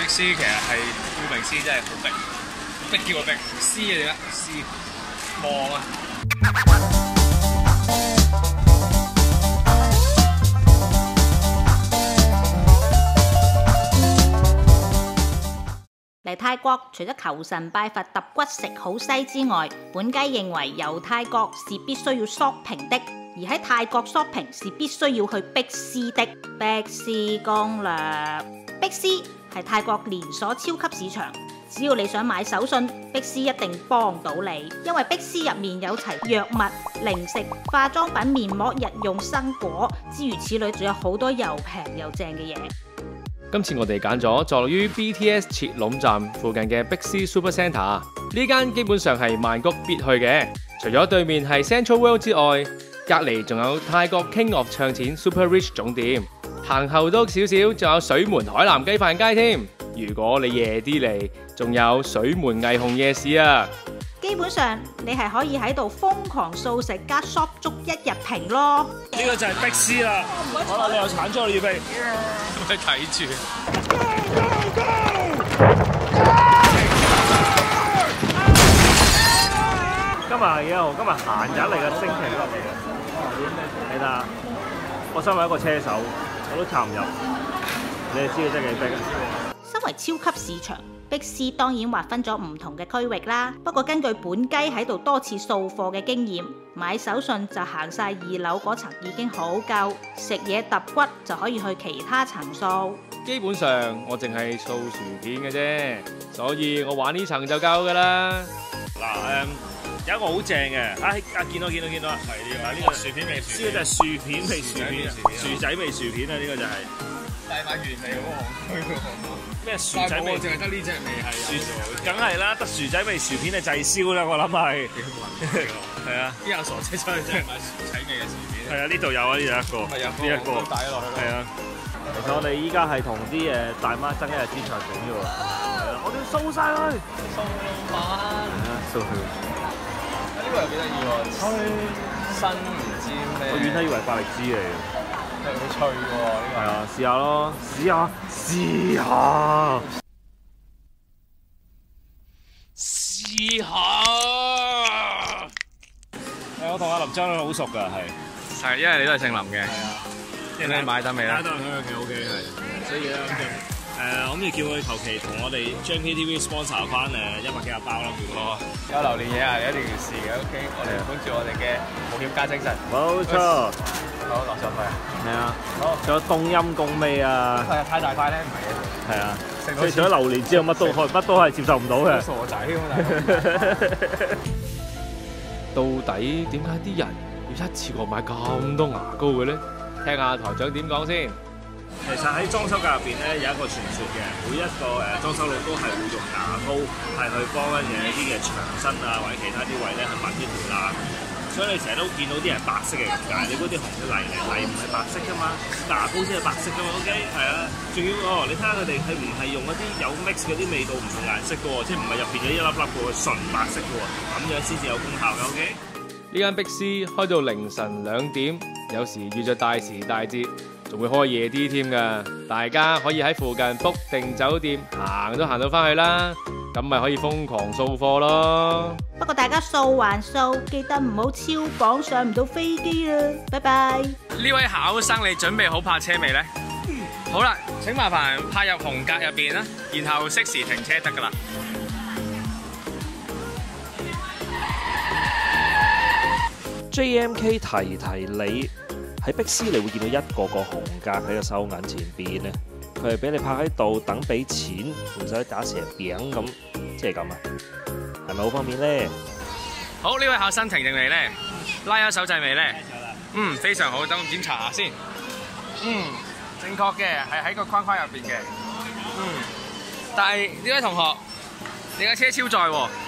斯其實係顧名思義真係好逼，逼叫個逼，斯嘅點啊？斯望啊！ 嚟泰國除咗求神拜佛、揼骨食好西之外，本雞認為遊泰國是必須要 shopping 的，而喺泰國 shopping 是必須要去碧斯的。碧斯攻略，碧斯係泰國連鎖超級市場，只要你想買手信，碧斯一定幫到你，因為碧斯入面有齊藥物、零食、化妝品、面膜、日用生果，諸如此類，仲有好多又平又正嘅嘢。 今次我哋揀咗坐落於 BTS 切龍站附近嘅碧斯 Super Centre， 呢間基本上係曼谷必去嘅。除咗對面係 Central World 之外，隔離仲有泰國 King of 唱錢 Super Rich 總店，行後多少少仲有水門海南雞飯街添。如果你夜啲嚟，仲有水門藝虹夜市啊！ 基本上你係可以喺度瘋狂掃食加 shop 足一日平咯。 呢個就係碧斯啦。好啦，你有鏟咗，你預備。 咁你睇住。 今日係幾號？今日閒日嚟嘅星期六嚟嘅。你睇下，我身為一個車手，我都撐唔入。你哋知道真係幾逼啊！ 身為超級市場，碧斯當然劃分咗唔同嘅區域啦。不過根據本雞喺度多次掃貨嘅經驗，買手信就行晒2樓嗰層已經好夠，食嘢揼骨就可以去其他層掃。 基本上我淨係掃薯片嘅啫，所以我玩呢層就夠㗎啦。 嗱有一個好正嘅，見到啦，係呢個薯片味薯片， 呢個就係薯片味薯片，薯仔味薯片啊！呢個就係。 大買原味好戇居喎。 咩薯仔味？ 淨係得呢隻味係。 梗係啦，得薯仔味薯片係滯銷啦，我諗係。係啊， 邊有傻仔出去真係買薯仔味嘅薯片？ 係啊，呢度有啊，呢度一個。呢一個。帶落去。係啊。其實我哋依家係同啲大媽爭一日之長短嘅喎。係啊，我哋要掃晒佢。 掃板。 係啊，掃佢。 呢個又幾得意喎，吹新唔知咩。 我遠睇以為百力滋嚟嘅。 係會脆喎呢個。係啊，試下咯，試下。試下。我同阿林張好熟㗎， 係，因為你都係姓林嘅。 係啊。 即係你買得未咧？ 買得，OK，係。所以咧我諗住叫佢求其同我哋將 KTV sponsor 翻100幾包啦，叫佢。 有榴蓮嘢啊，一定要試嘅。OK，我哋本住我哋嘅冒險家精神。 冇錯。 好，落上去。係啊。 好。仲有凍陰功味啊！ 係啊，太大塊咧，唔係嘅。係啊。 所以除咗榴蓮之後，乜都係接受唔到嘅。 傻仔咁到底點解啲人要一次過買咁多牙膏嘅咧？聽下台長點講先。 其實喺裝修界入邊咧有一個傳說嘅，每一個裝修佬都係會用牙膏係去幫一啲嘅牆身啊或者其他啲位咧去抹啲條罅。所以你成日都見到啲人白色嘅咁解，你嗰啲紅嘅泥唔係白色噶嘛，牙膏先係白色噶嘛 ，OK？ 係啊，仲要你睇下佢哋係唔係用一啲有 mix 嗰啲味道唔同顏色嘅喎，即係唔係入邊有一粒粒嘅喎，純白色嘅喎，咁樣先至有功效嘅 ，OK？ 呢間碧斯開到凌晨2點，有時遇着大時大節，仲會開夜啲添㗎。大家可以喺附近 book 定酒店，行都行到返去啦，咁咪可以瘋狂掃貨咯。 不過大家掃還掃，記得唔好超磅上唔到飛機啦。拜拜。 呢位考生，你準備好泊車未呢？好啦，請麻煩泊入紅格入邊啦，然後適時停車得㗎啦。 JMK 提你喺碧斯，你會見到一個個紅格喺個收銀前邊咧，佢係俾你泊喺度等俾錢，唔使打蛇餅咁，即係咁啊？係咪好方便咧？ 好，呢位考生停定未咧？拉咗手掣未咧？非常好，等我檢查下先。正確嘅，係喺個框框入邊嘅。但係呢位同學，你架車超載喎。